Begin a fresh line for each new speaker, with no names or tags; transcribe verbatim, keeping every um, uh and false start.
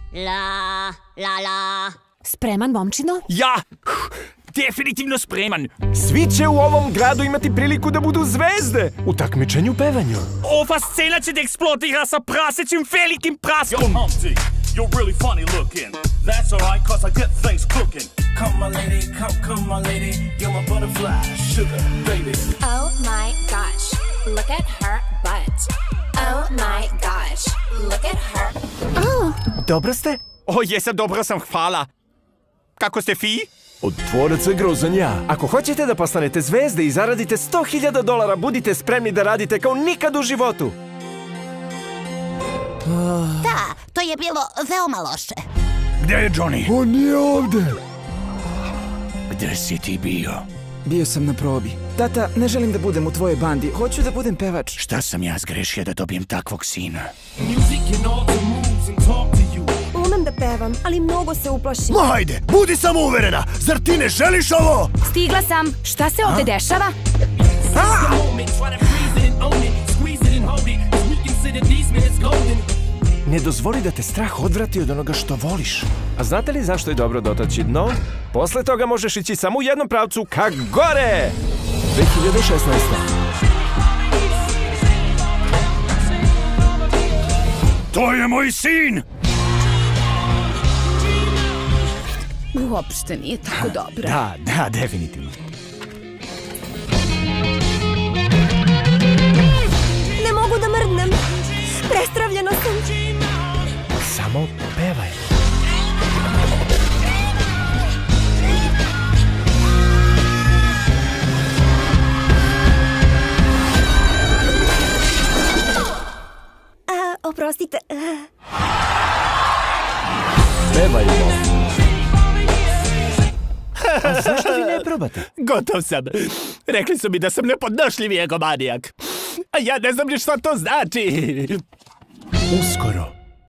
La, la, la.
Spreman, momčino?
Ja, definitivno spreman.
Svi će u ovom gradu imati priliku da budu zvezde u takmičenju pevanju.
Ova scena će da eksplodira sa prasećim velikim praskom.
Yo, Humpty, you're really funny looking. That's alright, cause I get things cooking. Come, my lady, come, come, my lady. You're my butterfly, sugar, baby.
Oh my gosh, look at her butt. Oh my gosh, look at her.
Oh.
Dobro ste?
O, jesam, dobro sam, hvala. Kako ste fi?
Od tvoraca grozan ja. Ako hoćete da postanete zvezde i zaradite sto hiljada dolara, budite spremni da radite kao nikad u životu.
Da, to je bilo veoma loše.
Gde je Johnny?
On nije ovde.
Gde si ti bio?
Bio sam na probi. Tata, ne želim da budem u tvojoj bandi. Hoću da budem pevač.
Šta sam ja zgrešio da dobijem takvog sina?
Umem da pevam, ali mnogo se uplašim.
Ma hajde, budi samo uverena. Zar ti ne želiš ovo?
Stigla sam. Šta se ovde dešava?
Ne dozvoli da te strah odvrati od onoga što voliš. A znate li zašto je dobro dotaći dno? Posle toga možeš ići samo u jednom pravcu ka gore! dve hiljade šesnaeste.
To je moj sin!
Uopšte nije tako dobro.
Da, da, definitivno.
Ne mogu da mrdnem. Prestravljena sam.
Samo pevaj.
A, oprostite.
Pevajmo. A zašto vi ne probate?
Gotov sam. Rekli su mi da sam nepodnošljivi egomanijak. A ja ne znam ni šta to znači.
Uskoro.